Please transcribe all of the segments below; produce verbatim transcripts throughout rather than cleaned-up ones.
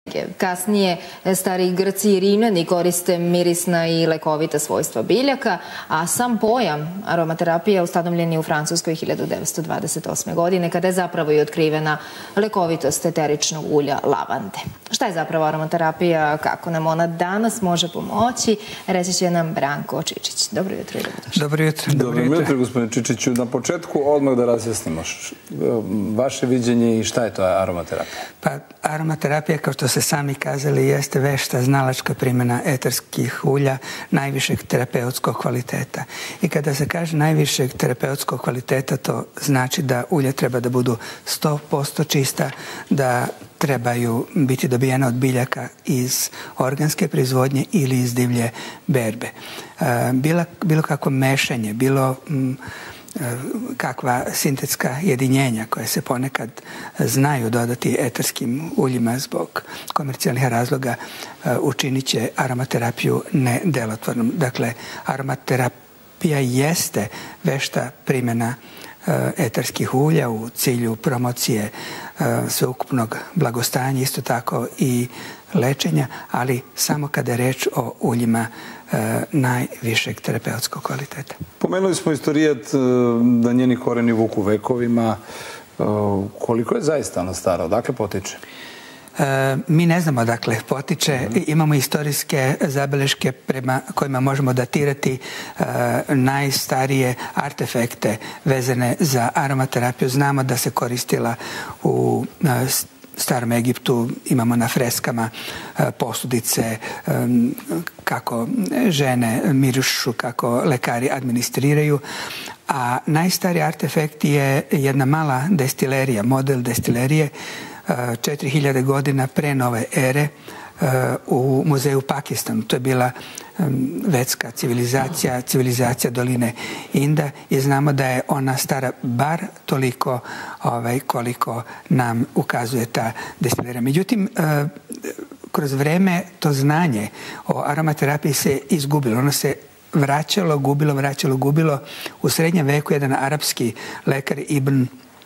Kasnije, stari Grci i Rimljani koriste mirisna i lekovita svojstva biljaka, a sam pojam aromaterapija ustanovljen je u Francuskoj hiljadu devetsto dvadeset osme. godine, kada je zapravo i otkrivena lekovitost eteričnog ulja lavande. Šta je zapravo aromaterapija, kako nam ona danas može pomoći, reći će nam Branko Čičić. Dobro jutro i dobrodošli. Dobro jutro. Dobro jutro, gospodine Čičiću. Na početku odmah da razjasnimo vaše viđenje i šta je to aromaterapija? Pa, aromaterapija, kao što se sami kazali, jeste vešta znalačka primjena eterskih ulja najvišeg terapeutskog kvaliteta. I kada se kaže najvišeg terapeutskog kvaliteta, to znači da ulje treba da budu sto posto čista, da trebaju biti dobijena od biljaka iz organske proizvodnje ili iz divlje berbe. Bilo, bilo kako mešanje, bilo m, kakva sintetska jedinjenja koje se ponekad znaju dodati eterskim uljima zbog komercijalnih razloga učinit će aromaterapiju nedelotvornom. Dakle, aromaterapija jeste vešta primjena eterskih ulja u cilju promocije sveukupnog blagostanja, isto tako i lečenja, ali samo kada je reč o uljima najvišeg terapeutskog kvaliteta. Pomenuli smo istorijat da njeni koreni vuku vekovima. Koliko je zaista ona stara? Odakle potiče? Mi ne znamo odakle potiče. Imamo istorijske zabeleške prema kojima možemo datirati najstarije artefekte vezane za aromaterapiju. Znamo da se koristila u Starom Egiptu, imamo na freskama posudice kako žene mirišu, kako lekari administriraju. A najstariji artefekt je jedna mala destilerija, model destilerije četiri hiljade godina pre nove ere u muzeju u Pakistanu. To je bila vedska civilizacija, civilizacija doline Inda i znamo da je ona stara bar toliko ovaj, koliko nam ukazuje ta destilerija. Međutim, kroz vreme to znanje o aromaterapiji se izgubilo. Ono se vraćalo, gubilo, vraćalo, gubilo. U srednjem veku jedan arapski lekar Ibn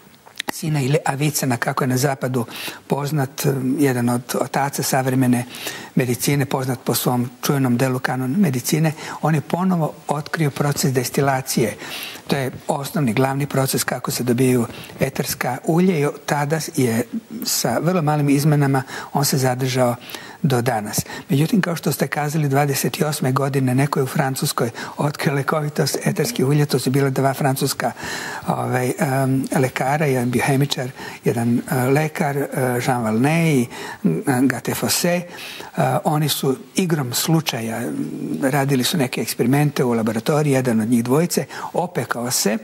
Sina ili Avicena, kako je na zapadu poznat, jedan od otaca savremene medicine, poznat po svom čuvenom delu Kanon medicine, on je ponovo otkrio proces destilacije. To je osnovni, glavni proces kako se dobijaju eterska ulje i tada je sa vrlo malim izmenama on se zadržao do danas. Međutim, kao što ste kazali, dvadeset osme. godine neko je u Francuskoj otkrio lekovitost eterskih ulja. To su bile dva francuska ovaj, um, lekara, jedan biohemičar, jedan uh, lekar, uh, Jean Valnet i uh, Gate Fosse. Uh, oni su igrom slučaja radili su neke eksperimente u laboratoriji, jedan od njih dvojice, opekao se,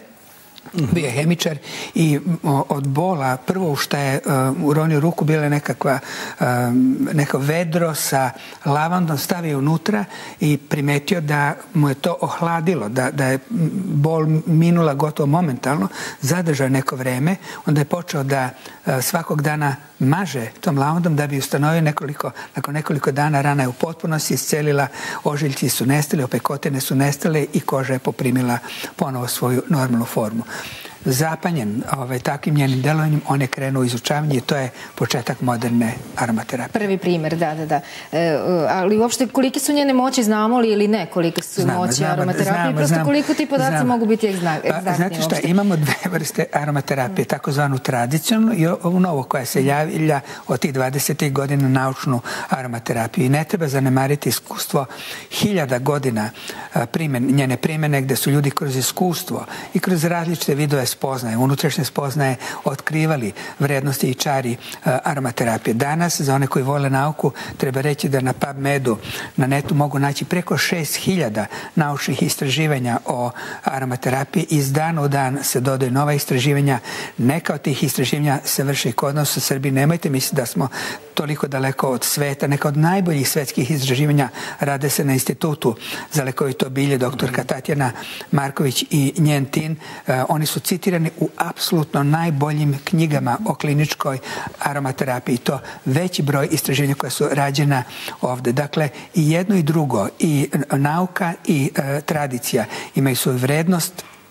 bio je hemičar i od bola prvo što je uh, uronio ruku bila je nekakva uh, neko vedro sa lavandom, stavio unutra i primetio da mu je to ohladilo, da, da je bol minula gotovo momentalno, zadržao neko vreme, onda je počeo da uh, svakog dana maže tom lavandom da bi ustanovio nekoliko, nakon nekoliko dana rana je u potpunosti iscelila, ožiljci su nestali, opekotine su nestale i koža je poprimila ponovo svoju normalnu formu. Zapanjen ovaj, takvim njenim delovanjem, on je krenuo u izučavanje i to je početak moderne aromaterapije. Prvi primjer, da, da, da. E, ali uopšte kolike su njene moći, znamo li ili ne kolike su znamo, moći znamo, aromaterapije? Znamo, Prosto znamo, koliko ti podaci znamo. mogu biti egzaktni? Pa, znate šta, imamo dve vrste aromaterapije, takozvanu tradicionalnu i ovu novu koja se javlja od tih dvadesetih godina naučnu aromaterapiju. I ne treba zanemariti iskustvo hiljada godina primen, njene primjene gde su ljudi kroz iskustvo i kroz različite vidove spoznaje, unutrašnje spoznaje otkrivali vrednosti i čari uh, aromaterapije. Danas, za one koji vole nauku, treba reći da na PubMedu, na netu mogu naći preko šest hiljada naučnih istraživanja o aromaterapiji. Iz dana u dan se dodaju nova istraživanja. Neka od tih istraživanja se vrše i kod nas u Srbiji. Nemojte misliti da smo toliko daleko od sveta. Neka od najboljih svetskih istraživanja rade se na Institutu za lekovito bilje, doktorka Tatjana Marković i njen tim. Uh, oni su citirani u apsolutno najboljim knjigama o kliničkoj aromaterapiji. To veći broj istraživanja koja su rađena ovde. Dakle, i jedno i drugo, i nauka i e, tradicija imaju svoju vrednost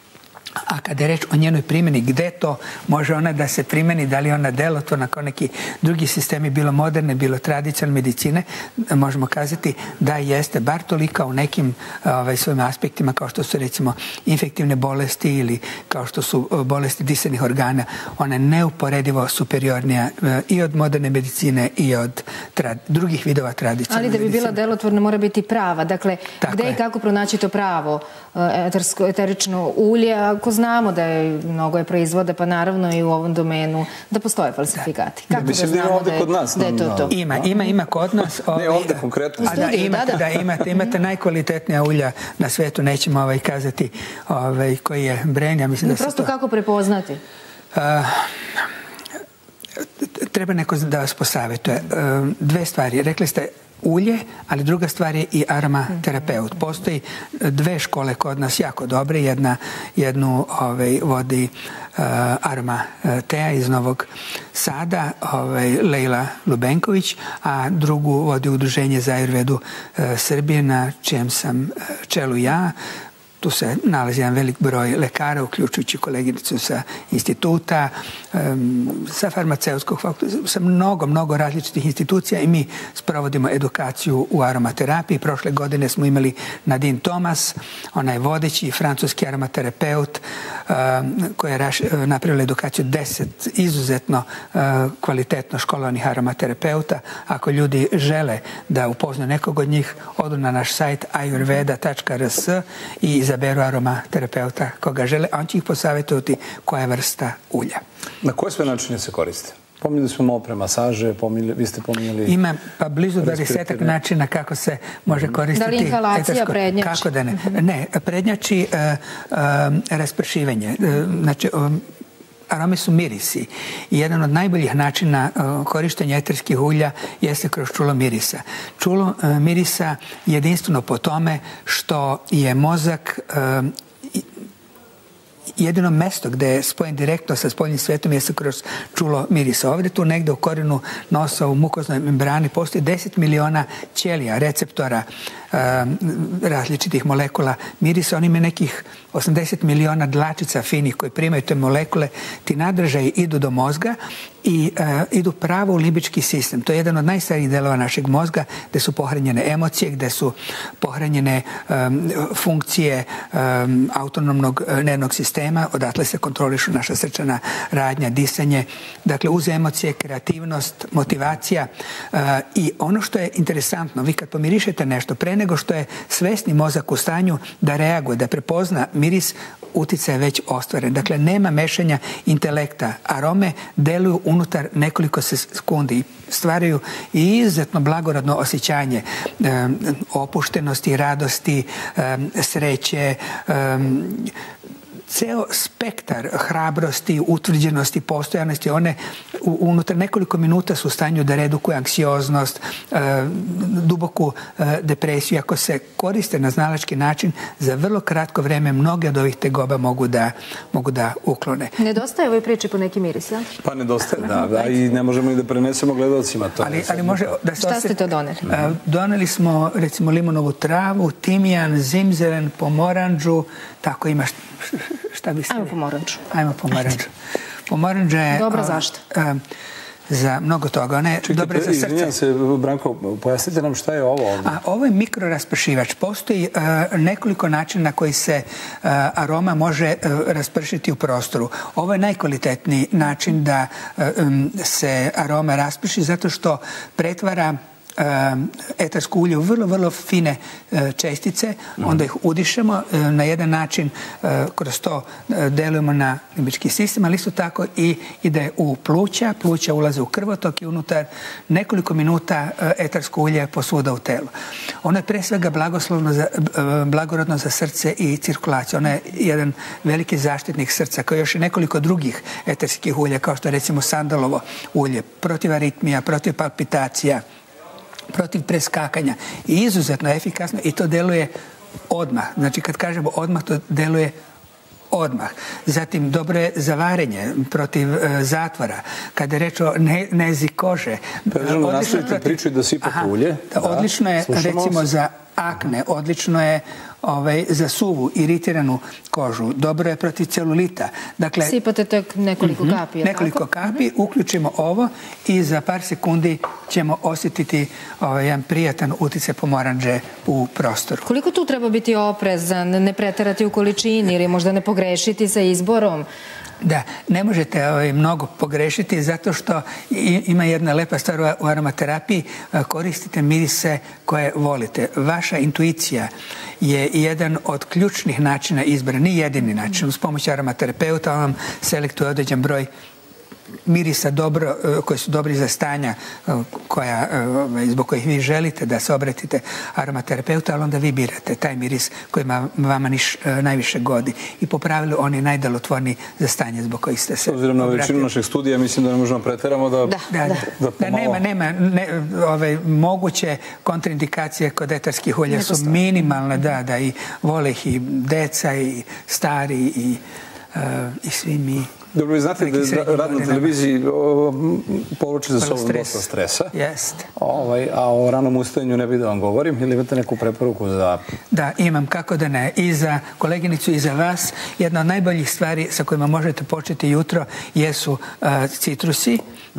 A kada je reč o njenoj primjeni, gde to može ona da se primjeni, da li je ona delotvorna kao neki drugi sistemi, bilo moderne, bilo tradicionalne medicine, možemo kazati da jeste bar tolika u nekim ovaj, svojim aspektima, kao što su recimo infektivne bolesti ili kao što su bolesti disajnih organa. Ona je neuporedivo superiornija i od moderne medicine i od drugih vidova tradicionalne medicine. Ali da bi bila delotvorna mora biti prava. Dakle, Tako gde je. i kako pronaći to pravo etersko, eterično ulje, ako znamo da je mnogo je proizvoda, pa naravno i u ovom domenu da postoje falsifikati. Kako da znamo da je, da je to to? Ima, ima, ima kod nas. Ovaj, ne, ovde konkretno. A da, imate, da, imate, imate najkvalitetnija ulja na svetu, nećemo ovaj kazati ovaj, koji je Bren, ja mislim da se to... Prosto kako prepoznati? Uh, treba neko da vas posavetuje. Uh, dve stvari. Rekli ste ulje, ali druga stvar je i aromaterapeut. Postoji dve škole kod nas jako dobre. Jedna, jednu ovaj, vodi uh, Aromatea iz Novog Sada, ovaj, Lejla Lubenković, a drugu vodi Udruženje za Ajurvedu uh, Srbije, na čijem sam uh, čelu ja. Tu se nalazi jedan velik broj lekara, uključujući koleginicu sa instituta, sa farmaceutskog fakulteta, sa mnogo, mnogo različitih institucija i mi sprovodimo edukaciju u aromaterapiji. Prošle godine smo imali Nadine Thomas, ona je vodeći francuski aromaterapeut koja je napravila edukaciju deset izuzetno kvalitetno školovanih aromaterapeuta. Ako ljudi žele da upoznaju nekog od njih, odu na naš sajt ajurveda tačka r s i izaberu aromaterapeuta koga žele, a on će ih posavjetovati koja je vrsta ulja. Na koje sve načine se koriste? Pominjali smo malo pre masaže, pominjali, vi ste pominjali... Ima pa blizu dvadesetak načina kako se može koristiti... Da li inhalacija, etersko, prednjači? Kako da ne? Ne, prednjači uh, uh, raspršivanje. Uh, znači, um, arome su mirisi i jedan od najboljih načina uh, korištenja eterskih ulja jeste kroz čulo mirisa. Čulo uh, mirisa je jedinstveno po tome što je mozak uh, jedino mesto gde je spojen direktno sa spoljnim svetom jeste kroz čulo mirisa. Ovdje tu negde u korenu nosa u mukoznoj membrani postoji deset miliona ćelija, receptora um, različitih molekula mirisa. On ima nekih osamdeset miliona dlačica finih koji primaju te molekule. Ti nadražaji idu do mozga i uh, idu pravo u limbički sistem. To je jedan od najstarijih delova našeg mozga gde su pohranjene emocije, gde su pohranjene um, funkcije um, autonomnog nervnog sistema, odatle se kontrolišu naša srčana radnja, disanje, dakle uz emocije, kreativnost, motivacija uh, i ono što je interesantno, vi kad pomirišete nešto, pre nego što je svesni mozak u stanju da reaguje, da prepozna miris, uticaj je već ostvaren. Dakle, nema mešanja intelekta. Arome deluju unutar nekoliko sekundi i stvaraju i izuzetno blagoradno osjećanje um, opuštenosti, radosti, um, sreće, um, ceo spektar hrabrosti, utvrđenosti, postojanosti, one unutar nekoliko minuta su u stanju da redukuju anksioznost, duboku depresiju. Ako se koriste na znalački način, za vrlo kratko vreme mnoge od ovih tegoba mogu da, mogu da uklone. Nedostaje ovoj priči po neki miris, ja? Pa nedostaje, da, da, i ne možemo i da prenesemo gledalcima to. Ali, ali može da se... Šta ste to doneli? Doneli smo, recimo, limonovu travu, timijan, zimzelen, pomoranđu, tako ima šta biste... Ajmo pomoranđu. Ajmo pomoranđu. Pomoranđa je... Dobra zašto? Za mnogo toga. Ona je dobra za srce. Izvinjam se, Branko, pojasnite nam šta je ovo ovdje. A ovo je mikroraspršivač. Postoji uh, nekoliko načina na koji se uh, aroma može uh, raspršiti u prostoru. Ovo je najkvalitetniji način da uh, um, se aroma rasprši zato što pretvara etersko ulje u vrlo, vrlo fine čestice, onda ih udišemo, na jedan način kroz to delujemo na limbički sistem, ali isto tako i ide u pluća, pluća ulaze u krvotok i unutar nekoliko minuta etersko ulje posvuda u telu. Ono je pre svega blagoslovno za, blagorodno za srce i cirkulaciju. Ono je jedan veliki zaštitnik srca, kao još i nekoliko drugih eterskih ulja, kao što je recimo sandalovo ulje, protiv aritmija, protiv palpitacija, protiv preskakanja i izuzetno efikasno i to deluje odmah. Znači kad kažemo odmah, to deluje odmah. Zatim dobro je za varenje protiv e, zatvora. Kada je reč o ne, nezi kože. Predržamo nastaviti priču i da sipate ulje. Da, odlično je slušamo recimo za akne, odlično je ovaj, za suvu, iritiranu kožu, dobro je protiv celulita. Dakle, sipate tek nekoliko mm-hmm, kapi. Nekoliko tako? kapi, mm-hmm. uključimo ovo i za par sekundi ćemo osjetiti ovaj, jedan prijatan uticaj pomoranđe u prostoru. Koliko tu treba biti oprezan, ne preterati u količini ili možda ne pogrešiti sa izborom? Da, ne možete ovaj, mnogo pogrešiti zato što ima jedna lepa stvar u aromaterapiji, koristite mirise koje volite. Vaša intuicija je jedan od ključnih načina izbora, nije jedini način. Uz pomoć aromaterapeuta on vam selektuje određen broj mirisa dobro, koji su dobri za stanja koja, zbog kojih vi želite da se obratite aromaterapeuta, ali onda vi birate taj miris koji vama niš, najviše godi. I po pravilu on je najdelotvorniji za stanje zbog kojih ste se obratili. S obzirom na obratili. većinu naših studija, mislim da ne možemo pretjeramo da... Da, da, da. da, da nema, nema, ne, ove, moguće kontraindikacije kod etarskih ulja su minimalne, da, da, i vole ih i deca, i stari, i, uh, i svi mi. Dobro, vi znate da rad na televiziji povlači za sobom dosta stresa. Jeste. A o ranom ustajanju ne bih da vam govorim. Ili imate neku preporuku za... Da, imam, kako da ne. I za koleginicu i za vas. Jedna od najboljih stvari sa kojima možete početi jutro jesu citrusi,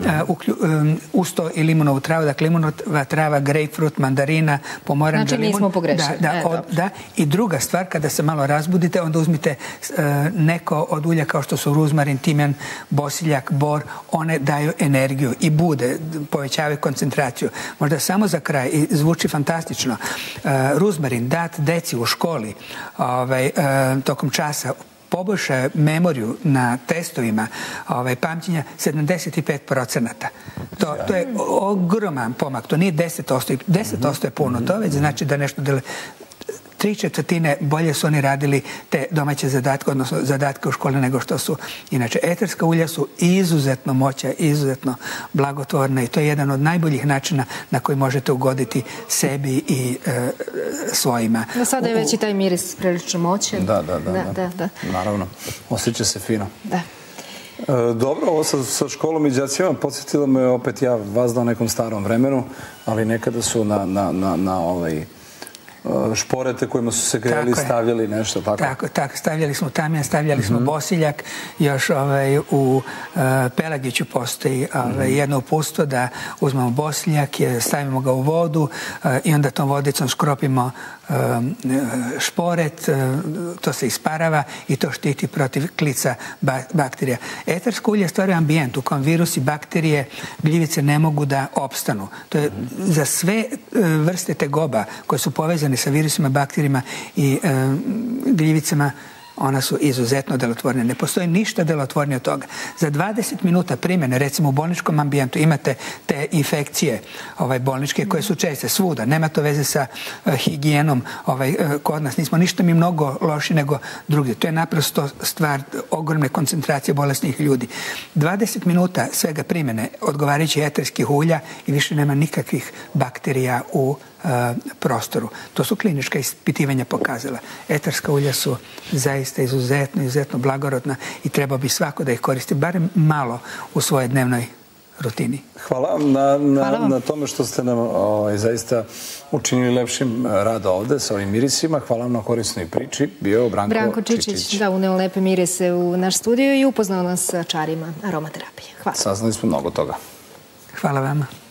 uz to i limonovu travu. Dakle, limonova trava, grejpfrut, mandarina, pomoranđa, znači nismo pogrešili. Da. I druga stvar, kada se malo razbudite, onda uzmite neko od ulja kao što su ruzmarin, timjan, bosiljak, bor, one daju energiju i bude, povećavaju koncentraciju. Možda samo za kraj, i zvuči fantastično, ruzmarin dat deci u školi tokom časa poboljša memoriju na testovima pamćenja sedamdeset pet procenata. To je ogroman pomak. To nije deset posto. deset posto je puno. To već znači da nešto dele... Tri četvrtine bolje su oni radili te domaće zadatke, odnosno zadatke u školi nego što su. Inače, eterska ulja su izuzetno moćna, izuzetno blagotvorna i to je jedan od najboljih načina na koji možete ugoditi sebi i e, svojima. Da, sada je već i taj miris prilično moćan. Da, da, da, da, da. Naravno. Osjeća se fino. Da. E, dobro, ovo sa, sa školom i đacima podsjetilo me opet ja vas da o nekom starom vremenu, ali nekada su na, na, na, na ovaj... šporete kojima su se grejali, stavljali nešto, tako? Tako, tako, stavljali smo tamjan, stavljali smo bosiljak, još ovaj, u Pelagiću postoji ovaj, jedno upustvo da uzmemo bosiljak, stavimo ga u vodu i onda tom vodicom skropimo šporet, to se isparava i to štiti protiv klica bakterija. Etarsko ulje stvaruje ambijent u kojem virusi, bakterije, gljivice ne mogu da opstanu. To je za sve vrste tegoba koje su povezane sa virusima, bakterijima i gljivicama, ona su izuzetno delotvorne. Ne postoji ništa delotvornije od toga. Za dvadeset minuta primjene, recimo u bolničkom ambijentu, imate te infekcije ovaj, bolničke koje su česte svuda. Nema to veze sa uh, higijenom ovaj, uh, kod nas. Nismo ništa mi mnogo loši nego drugdje. To je naprosto stvar ogromne koncentracije bolesnih ljudi. dvadeset minuta svega primjene odgovarajućih eterskih ulja i više nema nikakvih bakterija u prostoru. To su klinička ispitivanja pokazala. Etarska ulja su zaista izuzetno, izuzetno blagorodna i treba bi svako da ih koristi, barem malo u svojoj dnevnoj rutini. Hvala vam na, na, Hvala vam. na tome što ste nam ovaj, zaista učinili lepšim rad ovde sa ovim mirisima. Hvala vam na korisnoj priči. Bio Branko, Branko Čičić. Čičić. Da, uneo lepe mirise u naš studio i upoznao nas sa čarima aromaterapije. Hvala. Saznali smo mnogo toga. Hvala vama.